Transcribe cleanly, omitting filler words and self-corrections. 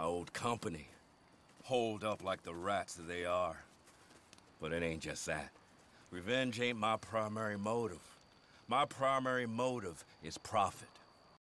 old company. Holed up like the rats that they are. But it ain't just that. Revenge ain't my primary motive. My primary motive is profit.